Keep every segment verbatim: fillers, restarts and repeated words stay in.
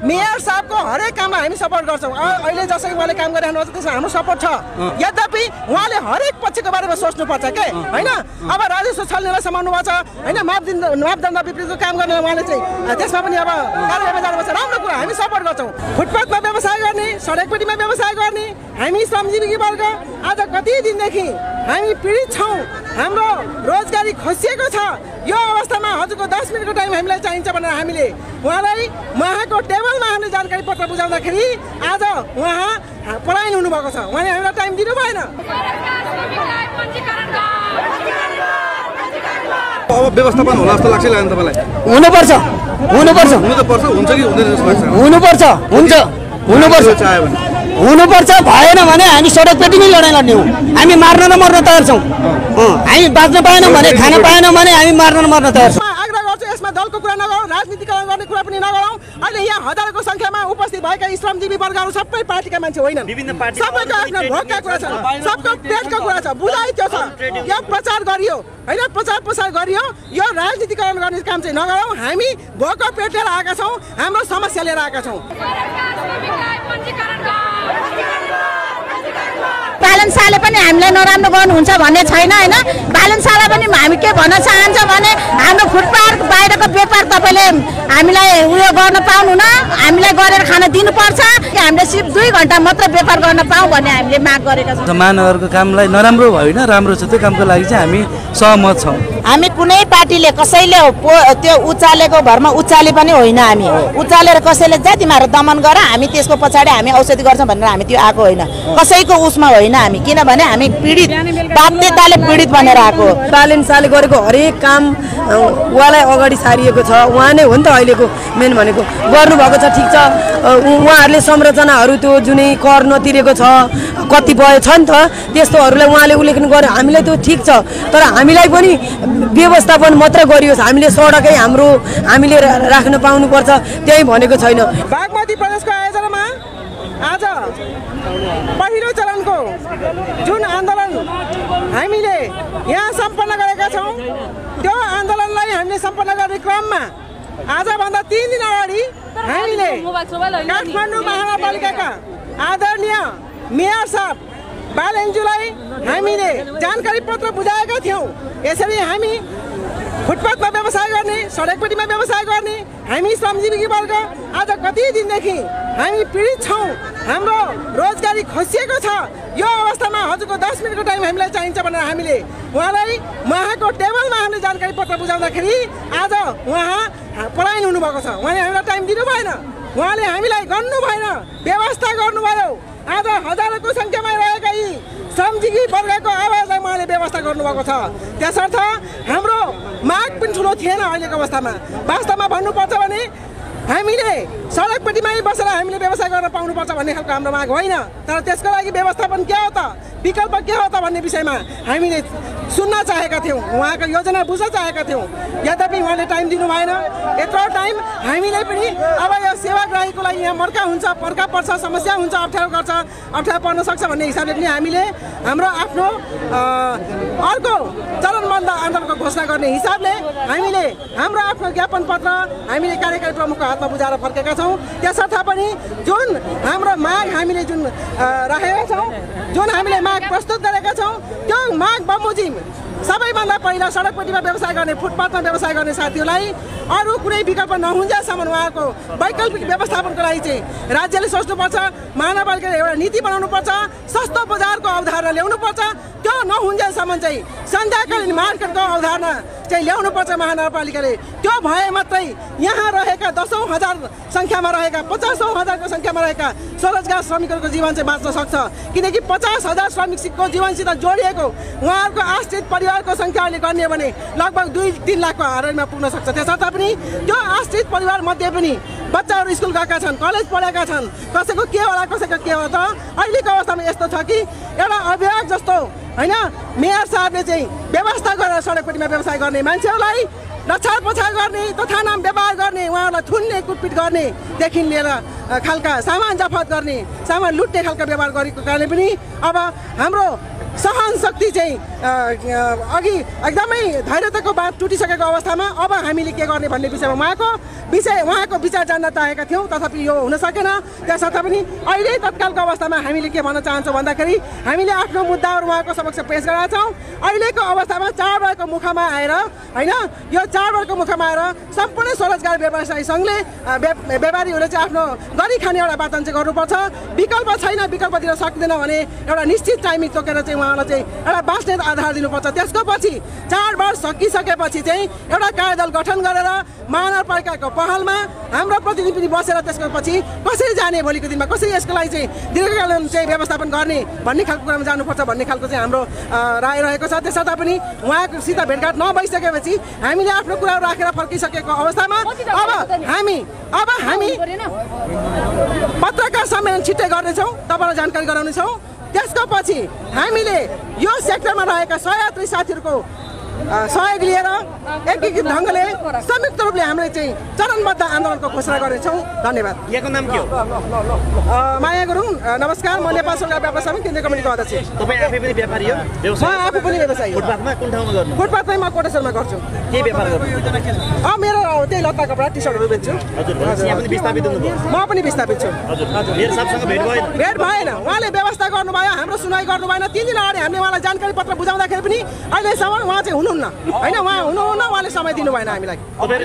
Mayor साहबको हरेक काममा हामी सपोर्ट गर्छौँ। अहिले जसरी उहाँले काम गरिरहनु भएको छ त्यसमा हाम्रो सपोर्ट छ। यद्यपि उहाँले हरेक पक्षको बारेमा सोच्नुपर्छ के होइन। अब राजस्व छल्नेलाई समाउनु भएको छ होइन, मापदण्ड मापदण्ड विपरीतको काम गर्ने उहाँले चाहिँ त्यसमा पनि अब कारबाहीमा जानुपर्छ। राम्रो कुरा, हामी सपोर्ट गर्छौँ। फुटपाथमा व्यवसाय गर्ने, सडकपट्टिमा व्यवसाय गर्ने हामी श्रमजीवी वर्ग आज कति दिनदेखि हामी पीडित छौँ। हाम्रो रोजगारी खोसिएको छ। यो अवस्थामा हजुरको दस मिनटको टाइम हामीलाई चाहिन्छ भनेर हामीले उहाँलाई उहाँको टेबलमा हामीले जानकारी पत्र बुझाउँदाखेरि आज उहाँ पलायन हुनुभएको छ। उहाँले हामीलाई टाइम दिनु भएन। अब व्यवस्थापन होला जस्तो लाग्छ लाग्यो तपाईँलाई? हुनुपर्छ हुनुपर्छ हुनु त पर्छ, हुन्छ कि हुँदैन जस्तो लाग्छ? हुनुपर्छ, हुन्छ हुनुपर्छ, चाह्यो भने हुनुपर्छ। भएन भने हामी सडक पेटीमै लडाइँ लड्ने हो। हामी मार्न र मर्न तयार छौँ। हामी बाँच्न पाएनौँ भने, खान पाएनौँ भने हामी मार्न र मर्न तयार छौँ। आग्रह गर्छु यसमा दलको कुरा नगरौँ, राजनीतिकरण गर्ने कुरा पनि नगरौँ। अहिले यहाँ हजारौँको संख्यामा उपस्थित भएका श्रमजीवी वर्गहरू सबै पार्टीका मान्छे होइनन्। सबैको आफ्नो भोकका कुरा छ, सबको पेटको कुरा छ, बुझाइ त्यो छ। यो प्रचार गरियो होइन, प्रचार प्रसार गरियो। यो राजनीतिकरण गर्ने काम चाहिँ नगरौँ। हामी भोको पेट लिएर आएका छौँ, हाम्रो समस्या लिएर आएका छौँ। बालन शाहले पनि हामीलाई नराम्रो गर्नुहुन्छ भन्ने छैन होइन। बालन शाहलाई पनि हामी के भन्न चाहन्छ भने हाम्रो फुटपाथ बाहिरको व्यापार तपाईँले हामीलाई उयो गर्न पाउनुहुन, हामीलाई गरेर खान दिनुपर्छ। हामीले सिर्फ दुई घन्टा मात्र व्यापार गर्न पाऊँ भन्ने हामीले माग गरेका छौँ। महानगरको कामलाई नराम्रो होइन, राम्रो छ। त्यो कामको लागि चाहिँ हामी सहमत छौँ। हामी कुनै पार्टीले कसैले त्यो उचालेको भरमा उचाले पनि होइन। हामी उचालेर कसैले जाति मारेर दमन गर हामी त्यसको पछाडि हामी औषधि गर्छौँ भनेर हामी त्यो आएको होइन, कसैको उसमा होइन हामी। किनभने हामी पीडित, बाध्यताले पीडित भनेर आएको। बालन शाहले गरेको हरेक काम उहाँलाई अगाडि सारिएको छ। उहाँ नै हो नि त अहिलेको मेन भनेको। गर्नुभएको छ, ठिक छ। उहाँहरूले संरचनाहरू त्यो जुनै कर नतिरेको छ कतिपय छ नि त, त्यस्तोहरूलाई उहाँले उल्लेखन गर्यो। हामीलाई त्यो ठिक छ, तर हामीलाई पनि व्यवस्थापन मात्र गरियोस्। हामीले सडकै हाम्रो हामीले राख्न पाउनुपर्छ, त्यही भनेको छैन। बागमती प्रदेशको आयोजनामा आज पहिलो चरणको जुन आन्दोलन हामीले यहाँ सम्पन्न गरेका छौँ, त्यो आन्दोलनलाई हामीले सम्पन्न गर्ने क्रममा आजभन्दा तीन दिन अगाडि हामीले काठमाडौँ महानगरपालिकाका आदरणीय मेयर साहब बालेन्जुलाई हामीले जानकारी पत्र बुझाएका थियौँ। यसरी हामी फुटपाथमा व्यवसाय गर्ने, सडकपट्टिमा व्यवसाय गर्ने हामी श्रमजीवी वर्ग आज कति दिनदेखि हामी पीडित छौँ। हाम्रो रोजगारी खोसिएको छ। यो अवस्थामा हजुरको दस मिनटको टाइम हामीलाई चाहिन्छ भनेर हामीले उहाँलाई उहाँको टेबलमा हामीले जानकारी पत्र बुझाउँदाखेरि आज उहाँ पलायन हुनुभएको छ। उहाँले हामीलाई टाइम दिनु भएन। उहाँले हामीलाई गर्नु भएन, व्यवस्था गर्नुभयो। आज हजारौँको सङ्ख्यामा रहेका यी श्रमजीवी वर्गको आवाजलाई उहाँले व्यवस्था गर्नुभएको छ। त्यसर्थ हाम्रो माग पनि ठुलो थिएन अहिलेको अवस्थामा। वास्तवमा भन्नुपर्छ भने हामीले सडकपट्टिमै बसेर हामीले व्यवसाय गर्न पाउनुपर्छ भन्ने खालको हाम्रो माग होइन, तर त्यसको लागि व्यवस्थापन के हो त, विकल्प के हो त भन्ने विषयमा हामीले सुन्न चाहेका थियौँ, उहाँको योजना बुझ्न चाहेका थियौँ। यद्यपि उहाँले टाइम दिनु भएन। यत्रो टाइम हामीले पनि अब यो सेवाग्राहीको लागि यहाँ मर्का हुन्छ, पर्का पर्छ, समस्या हुन्छ, अप्ठ्यारो गर्छ, अप्ठ्यारो पर्न सक्छ भन्ने हिसाबले पनि हामीले हाम्रो आफ्नो अर्को चरणबद्ध आन्दोलनको घोषणा गर्ने हिसाबले हामीले हाम्रो आफ्नो ज्ञापन पत्र हामीले कार्यकारी प्रमुखको हातमा बुझाएर फर्केका छौँ। त्यसर्थ पनि जुन हाम्रो माग हामीले जुन राखेका छौँ, जुन हामीले माग प्रस्तुत गरेका छौँ, त्यो माग बमोजिम सबैभन्दा पहिला सडकपट्टिमा व्यवसाय गर्ने, फुटपाथमा व्यवसाय गर्ने साथीहरूलाई अरू कुनै विकल्प नहुन्जेलसम्म उहाँको वैकल्पिक व्यवस्थापनको लागि चाहिँ राज्यले सोच्नुपर्छ। महानगरपालिकाले एउटा नीति बनाउनुपर्छ, सस्तो बजारको अवधारणा ल्याउनुपर्छ। त्यो नहुन्जेलसम्म चाहिँ सन्ध्याकालीन मार्केटको अवधारणा चाहिँ ल्याउनुपर्छ महानगरपालिकाले। त्यो भए मात्रै यहाँ रहेका दसौँ हजार सङ्ख्यामा रहेका, पचासौँ हजारको सङ्ख्यामा रहेका स्वरोजगार श्रमिकहरूको जीवन चाहिँ बाँच्न सक्छ। किनकि पचास हजार श्रमिकको जीवनसित जोडिएको उहाँहरूको आश्रित परिवारको सङ्ख्याले गर्ने भने लगभग दुई तिन लाखको हाराहारीमा पुग्न सक्छ। त्यसर्थ पनि त्यो आश्रित परिवार मध्ये पनि बच्चाहरू स्कुल गएका छन्, कलेज पढेका छन्, कसैको के होला कसैको के होला। त अहिलेको अवस्थामा यस्तो छ कि एउटा अभिभावक जस्तो होइन, मेयर साहबले चाहिँ व्यवस्था गरेर सडकपट्टिमा व्यवसाय गर्ने मान्छेहरूलाई रक्षार पछाड गर्ने, तथा नाम व्यवहार गर्ने, उहाँहरूलाई थुन्ने कुटपिट गर्नेदेखि लिएर खालका सामान जफत गर्ने, सामान लुट्ने खालका व्यवहार गरेको कारणले पनि अब हाम्रो सहन शक्ति चाहिँ अघि एकदमै धैर्यताको बात टुटिसकेको अवस्थामा अब हामीले के गर्ने भन्ने विषयमा उहाँको विषय उहाँको विचार जान्न चाहेका थियौँ, तथापि यो हुन सकेन। त्यसर्थ पनि अहिले तत्कालको अवस्थामा हामीले के भन्न चाहन्छौँ भन्दाखेरि हामीले आफ्नो मुद्दाहरू उहाँको समक्ष पेश गरेका छौँ। अहिलेको अवस्थामा चाडबाडको मुखमा आएर होइन, यो चाडबाडको मुखमा आएर सम्पूर्ण स्वरोजगार व्यवसायी सङ्घले व्यापारीहरूले चाहिँ आफ्नो गरी खाने एउटा वातावरण चाहिँ गर्नुपर्छ। विकल्प छैन, विकल्प दिन सक्दैन भने एउटा निश्चित टाइमिङ तोकेर चाहिँ उहाँलाई चाहिँ एउटा बाँच्ने आधार दिनुपर्छ। त्यसको पछि चाडबाड सकिसकेपछि चाहिँ एउटा कार्यदल गठन गरेर महानगरपालिकाको पहलमा हाम्रो प्रतिनिधि पनि बसेर त्यसको पछि कसरी जाने, भोलिको दिनमा कसरी यसको लागि चाहिँ दीर्घकालीन चाहिँ व्यवस्थापन गर्ने भन्ने खालको कुरामा जानुपर्छ भन्ने खालको चाहिँ हाम्रो राय रहेको छ। त्यसर्थ पनि उहाँसित भेटघाट नभइसकेपछि हामीले आफ्नो कुराहरू राखेर फर्किसकेको अवस्थामा अब हामी अब हामी पत्रकार सम्मेलन छिट्टै गर्नेछौँ, तपाईँलाई जानकारी गराउनेछौँ। त्यसको पछि हामीले यो सेक्टरमा रहेका सहयात्री साथीहरूको सहयोग लिएर एकीकृत ढङ्गले संयुक्त रूपले हामीले चाहिँ चरणबद्ध आन्दोलनको घोषणा गर्नेछौँ। धन्यवाद। यहाँको नाम के हो? माया गुरुङ। नमस्कार, म नेपाल सरकार व्यापार समिति केन्द्रीय कमिटीको अध्यक्ष। तपाईँ आफै पनि व्यापारी हो? म आफू पनि व्यवसायी हो। फुटपाथमा कुन ठाउँमा गर्नु? फुटपाथमै म कोटेश्वरमा गर्छु। के व्यापार गर्नु? अँ मेरो त्यही लत्ता कपडा टी सर्टहरू बेच्छु। हजुर, यहाँ पनि विस्थापित हुनुभयो? म पनि विस्थापित छु। हजुर, मेरो साहबसँग भेट भएन? भेट भएन, उहाँले व्यवस्था गर्नुभयो, हाम्रो सुनाइ गर्नु भएन। तिन दिन अगाडि हामीले उहाँलाई जानकारी पत्र बुझाउँदाखेरि पनि अहिलेसम्म उहाँ चाहिँ हुनुहुन्न होइन, उहाँ हुनुहुन्न, उहाँले समय दिनु भएन हामीलाई।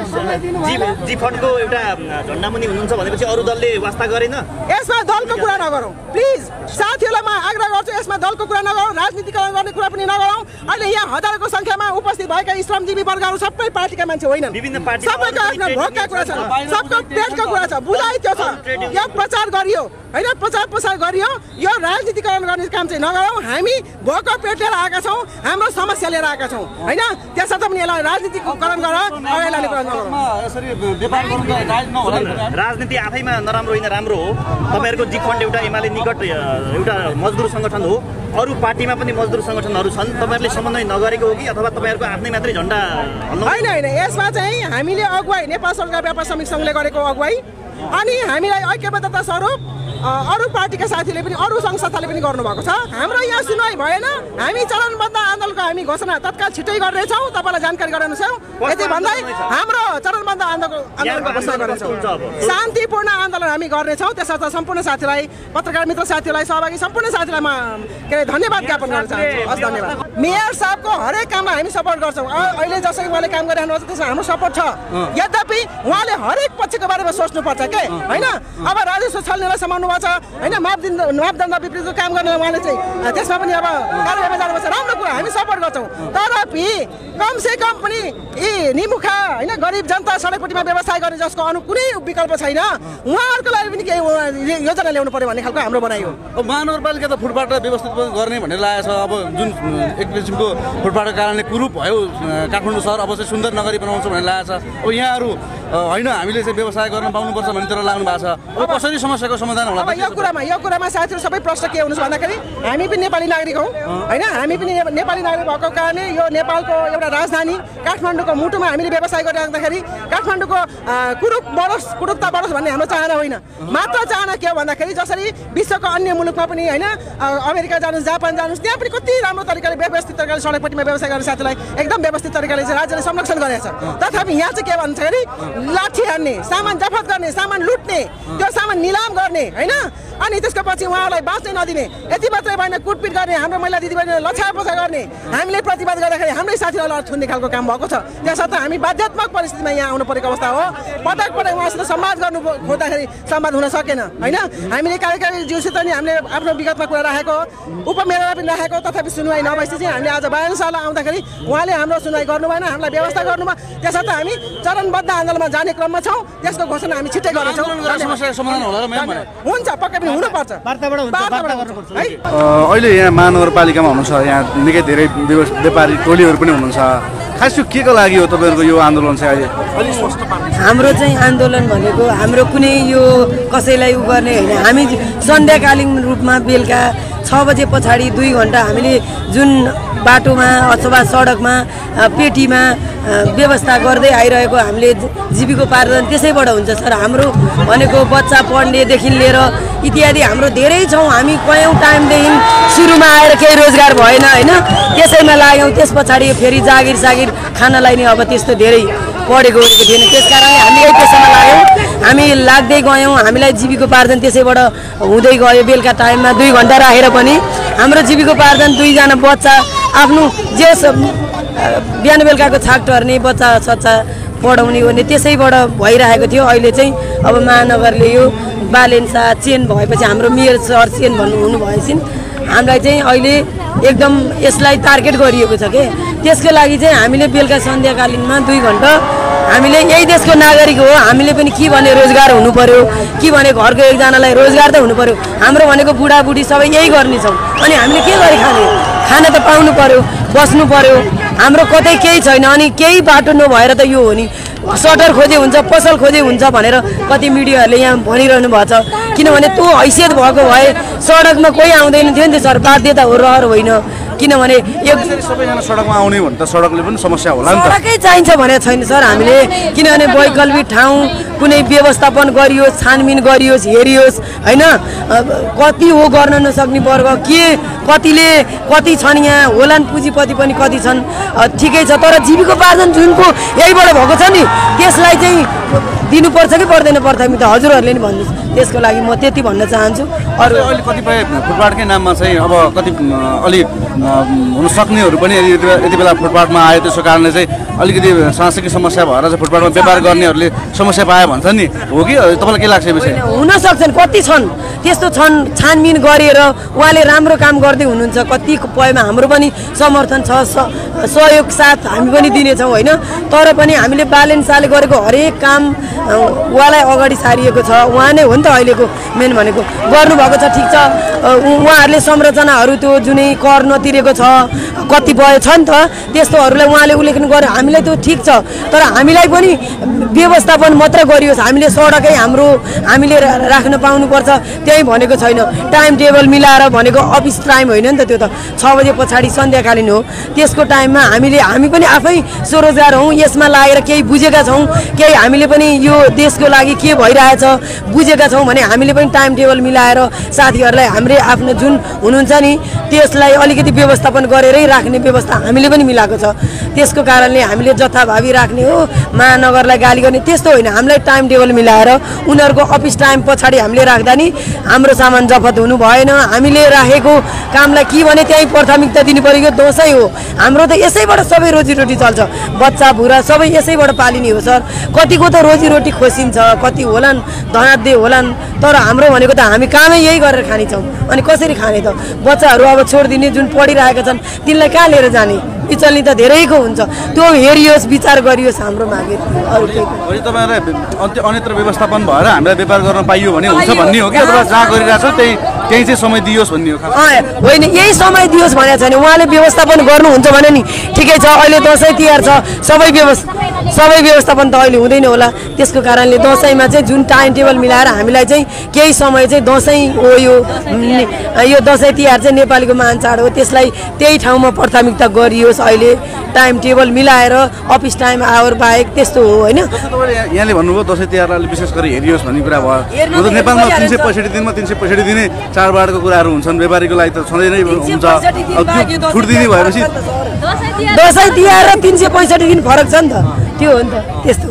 जी जी फन्डको एउटा झन्डामुनि हुनुहुन्छ भनेपछि अरू दलले वास्ता गरेन? यसमा दलको कुरा नगरौँ प्लिज, साथीहरूलाई म आग्रह गर्छु, यसमा दलको कुरा नगरौँ, राजनीतिकरण गर्ने कुरा पनि नगरौँ। अहिले यहाँ हजारको संख्यामा उपस्थित भएका श्रमजीवी वर्गहरू सबै पार्टीका मान्छे होइनन्, सबैको आफ्नो भोकका कुरा छ, सबको पेटको कुरा छ, बुझाइ त्यो छ। यो प्रचार गरियो होइन, प्रचार प्रसार गरियो, यो राजनीतिकरण गर्ने काम चाहिँ नगरौँ। हामी भोको पेट लिएर आएका छौँ, हाम्रो समस्या लिएर आएका छौँ होइन, त्यसर्थ पनि यसलाई राजनीतिकरण गरेर अगाडि लाने कुरा नगरौँ। राजनीति आफैमा नराम्रो होइन, राम्रो हो। तपाईँहरूको जी फन्ड एउटा एमाले निकट एउटा मजदुर सङ्गठन हो, अरू पार्टीमा पनि मजदुर सङ्गठनहरू छन्, तपाईँहरूले समन्वय नगरेको हो कि अथवा तपाईँहरूको आफ्नै मात्रै झन्डा? होइन होइन, यसमा चाहिँ हामीले अगुवाई नेपाल सरकार व्यापार समिति सङ्घले गरेको अगुवाई, अनि हामीलाई ऐक्यबद्धता स्वरूप अरू पार्टीका साथीले पनि अरू सङ्घ संस्थाले पनि गर्नुभएको छ। हाम्रो यहाँ सुनवाई भएन, हामी चरणबद्ध आन्दोलनको हामी घोषणा तत्काल छिट्टै गर्नेछौँ, तपाईँलाई जानकारी गराउनेछौँ। यति भन्दै हाम्रो चरणबद्ध आन्दोलनको घोषणा गर्नेछौँ, शान्तिपूर्ण आन्दोलन हामी गर्नेछौँ। त्यसर्थ सम्पूर्ण साथीलाई, पत्रकार मित्र साथीहरूलाई, सहभागी सम्पूर्ण साथीलाई म के अरे धन्यवाद ज्ञापन गर्न चाहन्छु। हस्, धन्यवाद। मेयर साहबको हरेक काममा हामी सपोर्ट गर्छौँ। अहिले जसरी उहाँले काम गरिरहनु भएको छ त्यसमा हाम्रो सपोर्ट छ, यद्यपि उहाँले हरेक पक्षको बारेमा सोच्नुपर्छ के होइन। अब राजस्व छल्नेलाई समाउनु छ होइन, मापदण्ड मापदण्ड विपरीतको काम गर्ने उहाँले चाहिँ त्यसमा पनि अब कार्यवाहीमा जानुपर्छ, राम्रो कुरा हामी सपोर्ट गर्छौँ। तर कमसे कम पनि यी निमुखा होइन गरिब जनता सडकपट्टिमा व्यवसाय गर्ने जसको अनु कुनै विकल्प छैन, उहाँहरूको लागि पनि केही योजना ल्याउनु पर्यो भन्ने खालको हाम्रो भनाइ हो। अब महानगरपालिका त फुटपाथ व्यवस्थित गर्ने भनेर लागेको छ। अब जुन एक किसिमको फुटपाथको कारणले कुरूप भयो काठमाडौँ सहर, अब चाहिँ सुन्दर नगरी बनाउँछ भनेर लागेको छ। अब यहाँहरू होइन हामीले चाहिँ व्यवसाय गर्न पाउनुपर्छ भन्ने तर लाग्नु भएको छ। अब कसरी समस्याको समाधान होला? अब यो कुरामा यो कुरामा साथीहरू सबै प्रश्न के हुनुहुन्छ भन्दाखेरि हामी पनि नेपाली नागरिक हौँ होइन, हामी पनि नेपाली नागरिक भएको कारणले यो नेपालको एउटा राजधानी काठमाडौँको मुटुमा हामीले व्यवसाय गरिराख्दाखेरि काठमाडौँको कुरूप बढोस्, कुरूपता बढोस् भन्ने हाम्रो चाहना होइन। मात्र चाहना के हो भन्दाखेरि जसरी विश्वको अन्य मुलुकमा पनि होइन, अमेरिका जानुहोस्, जापान जानुहोस्, त्यहाँ पनि कति राम्रो तरिकाले व्यवस्थित तरिकाले सडकपट्टिमा व्यवसाय गर्ने साथीलाई एकदम व्यवस्थित तरिकाले चाहिँ राज्यले संरक्षण गरेको छ। तथापि यहाँ चाहिँ के भन्दाखेरि लाठी हान्ने, सामान जफत गर्ने, सामान लुट्ने, त्यो सामान निलाम गर्ने होइन, अनि त्यसको पछि उहाँहरूलाई बाँच्नै नदिने, यति मात्रै भएन कुटपिट गर्ने, हाम्रो महिला दिदीबहिनीलाई लछापछा गर्ने, हामीले प्रतिवाद गर्दाखेरि हाम्रै साथीहरूलाई थुन्ने खालको काम भएको छ। त्यसर्थ हामी बाध्यात्मक परिस्थितिमा यहाँ आउनु परेको अवस्था हो। पटक पटक उहाँसित संवाद गर्नु खोज्दाखेरि संवाद हुन सकेन होइन। हामीले कार्यकारी ज्यूसित नि हामीले आफ्नो विगतमा कुरा राखेको, उपमेयरलाई पनि राखेको, तथापि सुनवाई नभएपछि चाहिँ हामीले आज बयानशाला आउँदाखेरि उहाँले हाम्रो सुनवाई गर्नु भएन, हामीलाई व्यवस्था गर्नुभयो। त्यसर्थ हामी चरणबद्ध आन्दोलनमा जाने क्रममा छौँ, त्यसको घोषणा हामी छिट्टै गर्नेछौँ। हुन्छ, पक्कै पनि हुनुपर्छ। अहिले यहाँ महानगरपालिकामा हुनुहुन्छ, यहाँ निकै धेरै व्यापारी टोलीहरू पनि हुनुहुन्छ, खास यो के को लागि हो तपाईँहरूको यो आन्दोलन चाहिँ अहिले? हाम्रो चाहिँ आन्दोलन भनेको हाम्रो कुनै यो कसैलाई उ गर्ने होइन, हामी सन्ध्याकालीन रूपमा बेलुका छ बजे पछाडि दुई घन्टा हामीले जुन बाटोमा अथवा सडकमा पेटीमा व्यवस्था गर्दै आइरहेको हामीले जीविकोपार्जन त्यसैबाट हुन्छ सर। हाम्रो भनेको बच्चा पढ्नेदेखि लिएर इत्यादि हाम्रो धेरै छौँ। हामी कयौँ टाइमदेखि सुरुमा आएर केही रोजगार भएन होइन, त्यसैमा लाग्यौँ। त्यस पछाडि फेरि जागिर सागिर खानलाई नि अब त्यस्तो धेरै पढेको ओरेको थिएन, त्यस कारणले हामी यही पेसामा लाग्यौँ। हामी लाग्दै गयौँ, हामीलाई जीविकोपार्जन त्यसैबाट हुँदै गयो। बेलुका टाइममा दुई घन्टा राखेर पनि हाम्रो जीविकोपार्जन दुईजना बच्चा आफ्नो जे बिहान बेलुकाको छाक टर्ने बच्चा सच्चा पढाउने ओर्ने त्यसैबाट भइरहेको थियो। अहिले चाहिँ अब महानगरले यो बालेन्सा चेन भएपछि हाम्रो मेयर सर चेन भन्नु हुनुभएपछि हामीलाई चाहिँ अहिले एकदम यसलाई टार्गेट गरिएको छ के। त्यसको लागि चाहिँ हामीले बेलुका सन्ध्याकालीनमा दुई घन्टा हामीले यही देशको नागरिक हो, हामीले पनि के भने रोजगार हुनु पर्यो, के भने घरको एकजनालाई रोजगार त हुनु पर्यो। हाम्रो भनेको बुढाबुढी सबै यही गर्नेछौँ, अनि हामीले के गरी खाने, खाना त पाउनु पर्यो, बस्नु पर्यो। हाम्रो कतै केही छैन, अनि केही बाटो नभएर त यो हो नि सटर खोजे हुन्छ, पसल खोजे हुन्छ भनेर कति मिडियाहरूले यहाँ भनिरहनु भएको छ। किनभने त्यो हैसियत भएको भए सडकमा कोही आउँदैन थियो नि त सर, बाध्यता हो, रहर होइन। किनभने एक सबैजना सडकमा आउने भने त सडकले पनि समस्या होला नि त। सडकै चाहिन्छ भनेर छैन सर हामीले, किनभने वैकल्पिक ठाउँ कुनै व्यवस्थापन गरियोस्, छानबिन गरियोस्, हेरियोस् होइन। कति हो गर्न नसक्ने वर्ग, के कतिले कति छन् यहाँ होलान्, पुँजीपति पनि कति छन्, ठिकै छ। तर जीविकोपार्जन जुनको यहीबाट भएको छ नि त्यसलाई चाहिँ दिनुपर्छ कि पर्दैन प्राथमिकता त हजुरहरूले नि भन्नुहोस्। त्यसको लागि म त्यति भन्न चाहन्छु। अरू अहिले कतिपय फुटपाथकै नाममा चाहिँ अब कति अलि हुन सक्नेहरू पनि यति बेला फुटपाथमा आयो, त्यसको कारणले चाहिँ अलिकति सांस्कृतिक समस्या भएर चाहिँ फुटपाथमा व्यापार गर्नेहरूले समस्या पाए भन्छ नि, हो कि तपाईँलाई के लाग्छ यो विषय? हुन सक्छन्, कति छन् त्यस्तो छन्, छानबिन गरेर उहाँले राम्रो काम गर्दै हुनुहुन्छ। कति पयमा हाम्रो पनि समर्थन छ, सहयोग साथ हामी पनि दिनेछौँ होइन। तर पनि हामीले बालेन्साले गरेको हरेक काम उहाँलाई अगाडि सारिएको छ। उहाँ नै हो नि त अहिलेको मेन भनेको, गर्नुभएको छ ठिक छ। उहाँहरूले संरचनाहरू त्यो जुनै कर नतिरेको छ कतिपय छ नि त, त्यस्तोहरूलाई उहाँले उल्लेखन गरे, हामीलाई त्यो ठिक छ। तर हामीलाई पनि व्यवस्थापन मात्र गरियोस्, हामीले सडकै हाम्रो हामीले राख्न पाउनुपर्छ त्यही भनेको छैन। टाइम टेबल मिलाएर भनेको अफिस टाइम होइन नि त, त्यो त छ बजे पछाडि सन्ध्याकालीन हो। त्यसको टाइममा हामीले हामी पनि आफै स्वरोजगार हौँ, यसमा लागेर केही बुझेका छौँ, केही हामीले पनि यो देशको लागि के भइरहेछ बुझेका छौँ भने हामीले पनि टाइम टेबल मिलाएर साथीहरूलाई हाम्रो आफ्नो जुन हुनुहुन्छ नि त्यसलाई अलिकति व्यवस्थापन गरेरै राख्ने व्यवस्था हामीले पनि मिलाएको छ। त्यसको कारणले हामीले जथाभावी राख्ने हो, महानगरलाई गाली गर्ने त्यस्तो होइन। हामीलाई टाइम टेबल मिलाएर उनीहरूको अफिस टाइम पछाडि हामीले राख्दा नि हाम्रो सामान जफत हुनु भएन। हामीले राखेको कामलाई के भने त्यहीँ प्राथमिकता दिनु पऱ्यो। दसैँ हो हाम्रो त यसैबाट सबै रोजीरोटी चल्छ, बच्चा बुढा सबै यसैबाट पालिने हो सर। कतिको त रोजीरोटी खोसिन्छ, कति होलान् धनाध्य होलान्, तर हाम्रो भनेको त हामी कामै यही गरेर खाने छौँ। अनि कसरी खाने त? बच्चाहरू अब छोडिदिने जुन पढिरहेका छन् तिनलाई कहाँ लिएर जाने? बिचल्ने त धेरैको हुन्छ, त्यो हेरियोस्, विचार गरियोस् हाम्रो मागे। अरू केही तपाईँहरूलाई अन्यत्र व्यवस्थापन भएर हामीलाई व्यापार गर्न पाइयो भने हुन्छ भन्ने हो कि अथवा जहाँ गरिरहेको छ त्यही त्यही चाहिँ समय दियोस् भन्ने हो? होइन, यही समय दियोस् भनेको छैन, उहाँले व्यवस्थापन गर्नुहुन्छ भने नि ठिकै छ। अहिले दसैँ तिहार छ, सबै व्यवस्था सबै व्यवस्थापन त अहिले हुँदैन होला। त्यसको कारणले दसैँमा चाहिँ जुन टाइम टेबल मिलाएर हामीलाई चाहिँ केही समय चाहिँ दसैँ हो, यो यो दसैँ तिहार चाहिँ नेपालीको महान चाड हो, त्यसलाई त्यही ठाउँमा प्राथमिकता गरियोस्। अहिले टाइम टेबल मिलाएर अफिस टाइम आवर बाहेक त्यस्तो हो होइन। यहाँले भन्नुभयो दसैँ तिहारलाई विशेष गरी हेरियोस् भन्ने कुरा भयो। मतलब नेपालमा तिन सय पैँसठी दिनमा तिन सय पैँसठी दिने चाडबाडको कुराहरू हुन्छन्, व्यापारीको लागि त सधैँ नै हुन्छ। छुट दिने भएपछि दसैँ तिहार र तिन सय पैँसठी दिन फरक छ नि त, त्यो हो नि त। त्यस्तो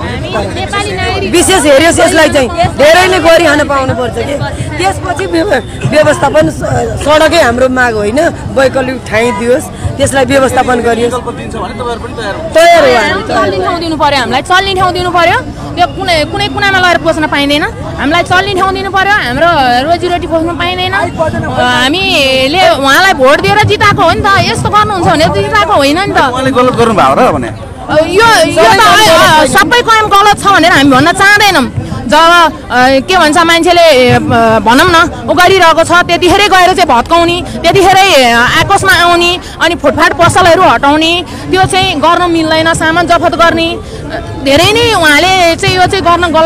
विशेष हेरियोस्, यसलाई चाहिँ धेरैले गरिखान पाउनुपर्छ कि। त्यसपछि व्यवस्थापन सडकै हाम्रो माग होइन, वैकल्पिक ठाउँ दियोस्, त्यसलाई व्यवस्थापन गरियोस्। तयार हो, चल्ने ठाउँ दिनु पर्यो, हामीलाई चल्ने ठाउँ दिनु पर्यो। यो कुनै कुनै कुनामा लगेर पस्न पाइँदैन, हामीलाई चल्ने ठाउँ दिनु पर्यो, हाम्रो रोजीरोटी पस्नु पाइँदैन। हामीले उहाँलाई भोट दिएर जिताएको हो नि त, यस्तो गर्नुहुन्छ भने जिताएको होइन नि त। गलत गर्नुभयो र भने यो यो त सबै काम गलत छ भनेर हामी भन्न चाहँदैनौँ। जब के भन्छ मान्छेले भनौँ न ऊ गरिरहेको छ त्यतिखेरै गएर चाहिँ भत्काउने, त्यतिखेरै आकाशमा आउने, अनि फुटफाट पसलहरू हटाउने, त्यो चाहिँ गर्न मिल्दैन। सामान जफत गर्ने धेरै नै उहाँले चाहिँ यो चाहिँ गर्न गलत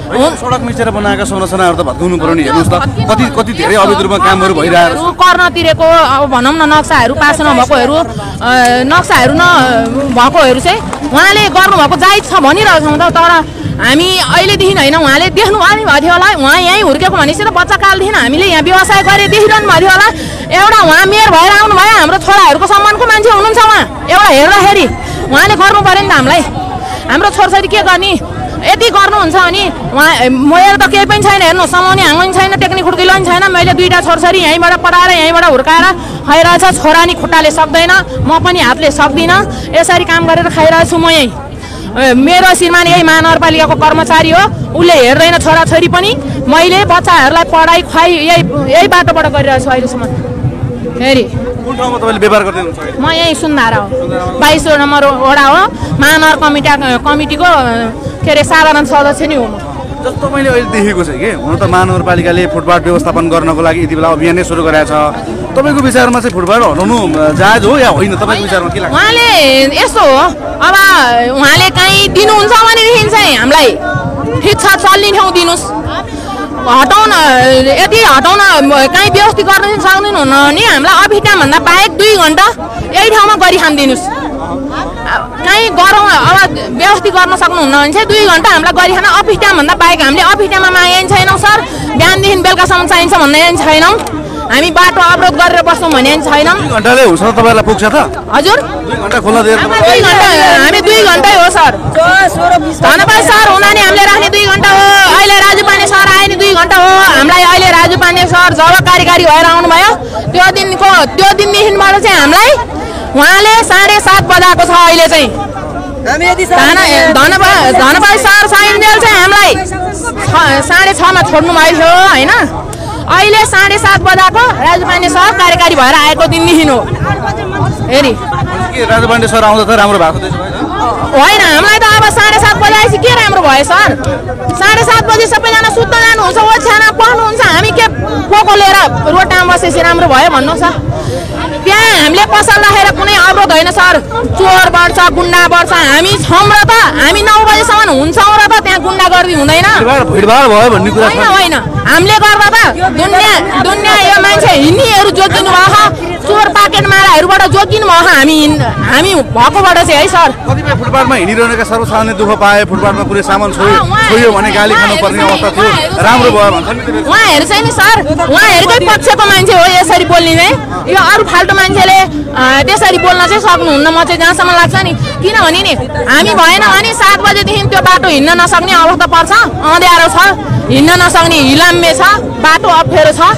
सडक मिचेर बनाएका संरचनाहरू त भत्काउनु पर्यो नि। हेर्नुहोस् त कति कति धेरै अवैध रूपमा कामहरू भइरहेको छ। कर्न तिरेको अब भनौँ न नक्साहरू पास नभएकोहरू नक्साहरू न भएकोहरू चाहिँ उहाँले गर्नुभएको जायज छ भनिरहेको छौँ त। तर हामी अहिलेदेखि होइन उहाँले देख्नु आउनु भएको थियो होला। उहाँ यहीँ हुर्केको भनेपछि त बच्चाकालदेखि हामीले यहाँ व्यवसाय गरे देखिरहनु भएको थियो होला। एउटा उहाँ मेयर भएर आउनुभयो, हाम्रो छोराहरूको सम्मानको मान्छे हुनुहुन्छ उहाँ। एउटा हेर्दाखेरि उहाँले गर्नु पऱ्यो नि त हामीलाई। हाम्रो छोरछोरी के गर्ने यति गर्नुहुन्छ भने उहाँ मेरो त केही पनि छैन। हेर्नु समाउने हाँग्नु पनि छैन, टेक्निक खुड्किलो पनि छैन। मैले दुईवटा छोरछोरी यहीँबाट पढाएर यहीँबाट हुर्काएर खाइरहेछ। छोरा नि खुट्टाले सक्दैन, म पनि हातले सक्दिनँ। यसरी काम गरेर खाइरहेछु म यहीँ। मेरो श्रीमान यही महानगरपालिकाको कर्मचारी हो, उसले हेर्दैन छोराछोरी पनि। मैले बच्चाहरूलाई पढाइ खुवाइ यही यही बाटोबाट गरिरहेको छु अहिलेसम्म। फेरि कुन ठाउँमा तपाईँले व्यापार गर्दै हुनुहुन्छ? म यहीँ सुन्धारा हो, बाइस नम्बर वडा हो, महानगर कमिटी कमिटीको के अरे साधारण सदस्य नि हो। जस्तो मैले अहिले देखेको छ कि हुन त महानगरपालिकाले फुटपाथ व्यवस्थापन गर्नको लागि यति बेला अभियानै सुरु गरेको छ। तपाईँको विचारमा चाहिँ फुटपाथ हटाउनु जायज हो या होइन? तपाईँको विचारमा के लाग्छ? उहाँले यस्तो हो, अब उहाँले काहीँ दिनुहुन्छ भनेदेखि चाहिँ हामीलाई ठिक छ, चल्ने ठाउँ दिनुहोस्, हटाउन यदि हटाउन काहीँ व्यवस्थित गर्न सक्नुहुन्न भने हामीलाई अफिस टाइमभन्दा बाहेक दुई घन्टा यही ठाउँमा गरी खानिदिनुहोस्। काहीँ गरौँ अब व्यवस्थित गर्न सक्नुहुन्न भने चाहिँ दुई घन्टा हामीलाई गरी खान अफिस टाइमभन्दा बाहेक हामीले अफिस टाइममा मागेको छैनौँ सर। बिहानदेखि बेलुकासम्म चाहिन्छ भन्ने पनि छैनौँ। हामी बाटो अवरोध गरेर बस्छौँ भने पनि छैनौँ। दुई घन्टाले हुन्छ तपाईँलाई पुग्छ त? हजुर दुई घन्टा खोल्न दिएर दुई घन्टा हामी दुई घन्टै हो सर। धन्यवाद सर, उनीहरूले हामीले राख्ने दुई घन्टा हो। अहिले राजु पाण्डे सर आए नि दुई घन्टा हो। हामीलाई अहिले राजु पाण्डे सर जब कार्यकारी भएर आउनुभयो त्यो दिनको त्यो दिनदेखिबाट चाहिँ हामीलाई उहाँले साढे सात बजाएको छ। अहिले चाहिँ धन्यवाद धन्यवाद सर साइन्जेल चाहिँ हामीलाई साढे छमा छोड्नु भएको थियो होइन। अहिले साढे सात बजाको राजु पाण्डे सर कार्यकारी भएर आएको दिनदेखि हो। हेरी राजु पाण्डे सर आउँदा त राम्रो भएको होइन, हामीलाई त अब साढे सात बजी आएपछि के राम्रो भयो सर? साढे सात बजी सबैजना सुत्न जानुहुन्छ, ओछ्याना पढ्नुहुन्छ, हामी के पोको लिएर रोडमा बसेपछि राम्रो भयो भन्नुहोस् त? त्यहाँ हामीले पसल राखेर कुनै अवरोध होइन सर। चोर बढ्छ, गुन्डा बढ्छ, हामी छौँ र त हामी नौ बजीसम्म हुन्छौँ र त त्यहाँ गुन्डागर्दी हुँदैन। भिडभाड भयो भन्ने कुरा होइन होइन, हामीले गर्दा त दुनियाँ दुनियाँ यो मान्छे हिँड्नेहरू जोगिनु भएको, चोर पाकेट माराहरूबाट जोगिनु भएको हामी हामी भएकोबाट चाहिँ है सर। कतिपय फुटपाथमा हिँडिरहेका सर्वसाधारणले दुःख पाए, फुटपाथमा कुनै सामान छोयो छोयो भने गाली खानुपर्ने अवस्था थियो, राम्रो भयो भन्छ नि। उहाँहरू चाहिँ नि सर उहाँहरूकै पक्षको मान्छे हो यसरी बोल्ने चाहिँ। यो अरू फाल्टो मान्छेले त्यसरी बोल्न चाहिँ सक्नुहुन्न म चाहिँ जहाँसम्म लाग्छ नि। किनभने नि हामी भएन भने सात बजेदेखि त्यो बाटो हिँड्न नसक्ने अवस्था पर्छ। अँध्यारो छ, हिँड्न नसक्ने हिलाम्बे छ, बाटो अप्ठ्यारो छ,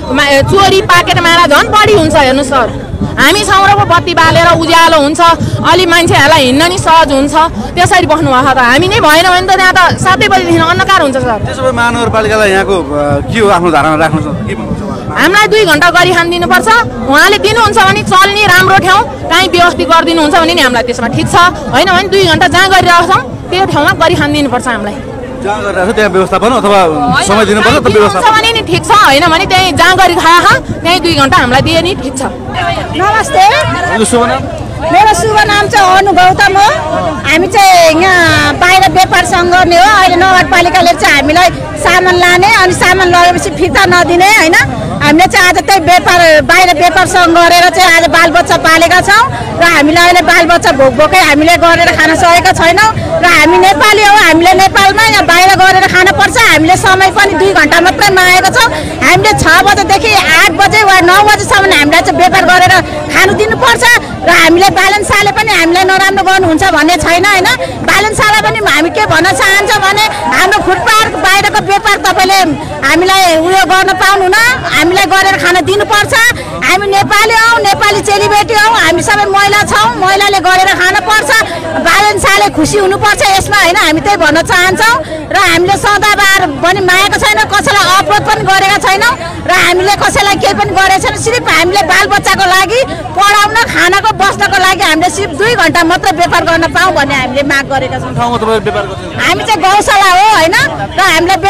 चोरी पाकेट मारा झन् बढी हुन्छ। हेर्नु सर हामी छौँ र बत्ती बालेर उज्यालो हुन्छ, अलि मान्छेहरूलाई हिँड्न नि सहज हुन्छ, त्यसरी बस्नु भएको त हामी नै भएन भने त त्यहाँ त सातै बजीदेखि अन्धकार हुन्छ सर। त्यसो भए महानगरपालिकालाई यहाँको के हो आफ्नो धारणा राख्नु छ? हामीलाई दुई घन्टा गरी खानिदिनुपर्छ। उहाँले दिनुहुन्छ भने चल्ने राम्रो ठाउँ काहीँ व्यवस्थित गरिदिनुहुन्छ भने नि हामीलाई त्यसमा ठिक छ, होइन भने दुई घन्टा जहाँ गरिरहेको छौँ त्यो ठाउँमा गरी खानिदिनुपर्छ हामीलाई। जहाँ गरिरहेको छ त्यहाँ व्यवस्थापन अथवा समय दिनुपर्छ त व्यवस्थापन भने नि ठिक छ, होइन भने त्यहीँ जहाँ गरी खाए त्यहीँ दुई घन्टा हामीलाई दिए नि ठिक छ। नमस्ते, शुभ नाम? मेरो शुभ नाम चाहिँ अनु गौतम हो। हामी चाहिँ यहाँ बाहिर व्यापारसँग गर्ने हो। अहिले नगरपालिकाले चाहिँ हामीलाई सामान लाने अनि सामान लगेपछि फिर्ता नदिने होइन। हामीले चाहिँ आज त्यही व्यापार बाहिर व्यापारसँग गरेर चाहिँ आज बालबच्चा पालेका छौँ र हामीले अहिले बालबच्चा भोक भोकै हामीले गरेर खान सकेका छैनौँ र हामी नेपाली हो। हामीले नेपालमा यहाँ बाहिर गरेर खानुपर्छ। हामीले समय पनि दुई घन्टा मात्रै मागेको छौँ। हामीले छ बजेदेखि आठ बजे वा नौ बजीसम्म हामीलाई चाहिँ व्यापार गरेर खानु दिनुपर्छ र हामीले बालनशाला पनि हामीलाई नराम्रो गर्नुहुन्छ भन्ने छैन होइन। बालनशाला पनि हामी के भन्न चाहन्छ भने हाम्रो फुटपाथ बाहिरको व्यापार तपाईँले हामीलाई उयो गर्न पाउनु न, हामीलाई गरेर खान दिनुपर्छ। हामी नेपाली हौ, नेपाली चेलीबेटी हौ, हामी सबै महिला छौँ, महिलाले गरेर खानुपर्छ। बालनशाला खुसी हुनुपर्छ यसमा होइन, हामी त्यही भन्न चाहन्छौँ। र हामीले सदाबार पनि मागेको छैन, कसैलाई अवरोध पनि गरेका छैनौँ र हामीले कसैलाई केही पनि गरेको छैन। सिर्फ हामीले बालबच्चाको लागि पढाउन खानाको बस्नको लागि हामीले सिर्फ दुई घन्टा मात्र व्यापार गर्न पाऊँ भन्ने हामीले माग गरेका छौँ। ठाउँमा तपाईँ व्यापार गर्नुहुन्छ? हामी चाहिँ गौशाला हो होइन, र हामीलाई व्यापारसँग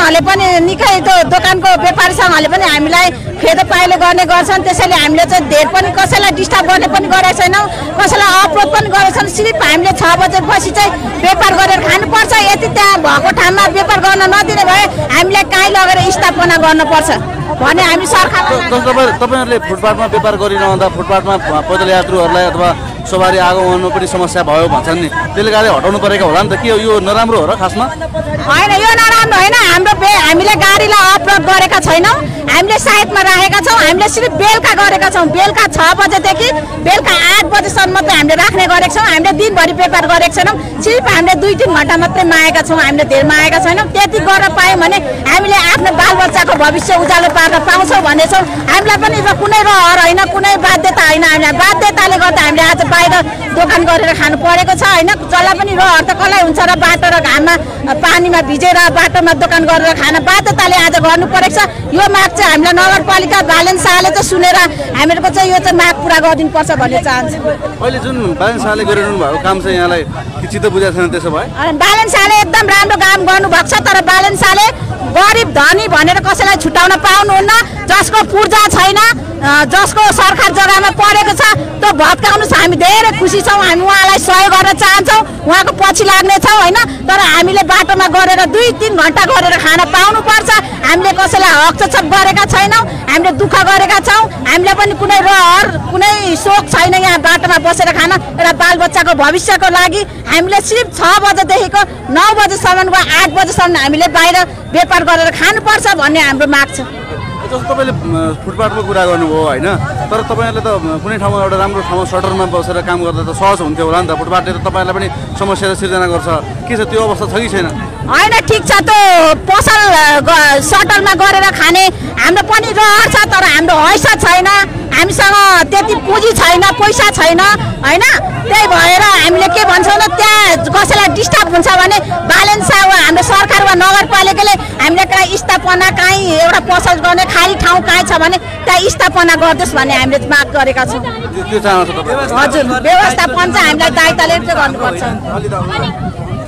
दोकानहरूले पनि निकै त्यो दोकानको व्यापारीसँगहरूले पनि हामीलाई फेदो पाइलो गर्ने गर्छन्। त्यसैले हामीले चाहिँ धेर पनि कसैलाई डिस्टर्ब गर्ने पनि गरेका छैनौँ, कसैलाई अवरोध पनि गरेका छैनौँ। सिर्फ हामीले छ बजेपछि चाहिँ व्यापार गरेर खानुपर्छ। यति त्यहाँ भएको ठाउँमा व्यापार गर्न नदिने भए हामीलाई काहीँ लगेर स्थापना गर्नुपर्छ भने हामी सरकार तपाईँहरूले फुटपाथमा व्यापार गरिरहँदा फुटपाथमा पैदल यात्रुहरूलाई अथवा सवारी आगमनमा पनि समस्या भयो भन्छन् नि, त्यसले गर्दा हटाउनु परेको होला नि त। के यो नराम्रो हो र खासमा? होइन, यो नराम्रो होइन। हाम्रो हामीले गाडीलाई अवरोध गरेका छैनौँ, हामीले साइडमा राखेका छौँ। हामीले सिर्फ बेलुका गरेका छौँ, बेलुका छ बजेदेखि बेलुका आठ बजेसम्म मात्रै हामीले राख्ने गरेका छौँ। हामीले दिनभरि व्यापार गरेका छैनौँ, सिर्फ हामीले दुई तिन घन्टा मात्रै मागेका छौँ। हामीले धेरै मागेका छैनौँ। त्यति गर्न पायौँ भने हामीले आफ्नो बालबच्चाको भविष्य उज्यालो पार्न पाउँछौँ भन्ने छौँ। हामीलाई पनि कुनै रहर होइन, कुनै बाध्यता होइन। हामीलाई बाध्यताले गर्दा हामीले आज बाहिर दोकान गरेर खानु परेको छ होइन। जसलाई पनि रहर त कसलाई हुन्छ र बाटो र घाममा पानीमा भिजेर बाटोमा दोकान गरेर खान बाध्यताले आज गर्नु परेको छ। यो माग चाहिँ हामीलाई नगरपालिका बालन शाहले चाहिँ सुनेर हामीहरूको चाहिँ यो चाहिँ माग पुरा गरिदिनुपर्छ भन्ने चाहन्छु। अहिले जुन बालन शाहले गरिरहनु भएको काम चाहिँ यहाँलाई चित्त बुझाएको छैन? त्यसो भए बालन शाहले एकदम राम्रो काम गर्नुभएको छ, तर बालन शाहले गरिब धनी भनेर कसैलाई छुटाउन पाउनुहुन्न। जसको पूर्जा छैन, जसको सरकार जग्गामा परेको छ त्यो भत्काउनु छ। हामी धेरै खुसी छौँ, हामी उहाँलाई सहयोग गर्न चाहन्छौँ, उहाँको पछि लाग्नेछौँ होइन। तर हामीले बाटोमा गरेर दुई तिन घन्टा गरेर खान पाउनुपर्छ। हामीले कसैलाई हकचप गरेका छैनौँ, हामीले दुःख गरेका छौँ। हामीलाई पनि कुनै रहर कुनै सोख छैन यहाँ बाटोमा बसेर खान। एउटा बालबच्चाको भविष्यको लागि हामीले सिर्फ छ बजेदेखिको नौ बजेसम्म वा आठ बजेसम्म हामीले बाहिर व्यापार गरेर खानुपर्छ भन्ने हाम्रो माग छ। जस्तो तपाईँले फुटपाथको कुरा गर्नुभयो होइन, तर तपाईँहरूले त कुनै ठाउँमा एउटा राम्रो ठाउँमा सटरमा बसेर काम गर्दा त सहज हुन्थ्यो होला नि त। फुटपाथले त तपाईँहरूलाई पनि समस्या सिर्जना गर्छ, के छ त्यो अवस्था छ कि छैन? होइन, ठिक छ। त्यो पसल सटरमा गरेर खाने हाम्रो पनि रहर छ, तर हाम्रो हैसियत छैन, हामीसँग त्यति पुँजी छैन, पैसा छैन होइन। त्यही भएर हामीले के भन्छौँ न, त्यहाँ कसैलाई डिस्टर्ब हुन्छ भने बालन शाह वा हाम्रो सरकार वा नगरपालिकाले हामीले कहीँ स्थापना कहीँ एउटा पसल गर्ने खाली ठाउँ कहीँ छ भने त्यहाँ स्थापना गरिदियोस् भन्ने हामीले माग गरेका छौँ। त्यो चाहन्छ तपाईँ? हजुर, व्यवस्थापन चाहिँ हामीलाई दायित्वले चाहिँ गर्नुपर्छ।